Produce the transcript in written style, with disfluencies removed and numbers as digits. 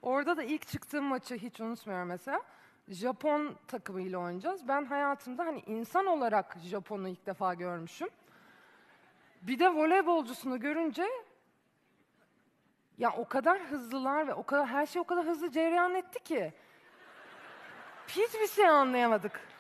Orada da ilk çıktığım maçı hiç unutmuyorum mesela. Japon takımıyla oynayacağız. Ben hayatımda hani insan olarak Japon'u ilk defa görmüşüm. Bir de voleybolcusunu görünce ya o kadar hızlılar ve o kadar her şey o kadar hızlı cereyan etti ki hiçbir şey anlayamadık.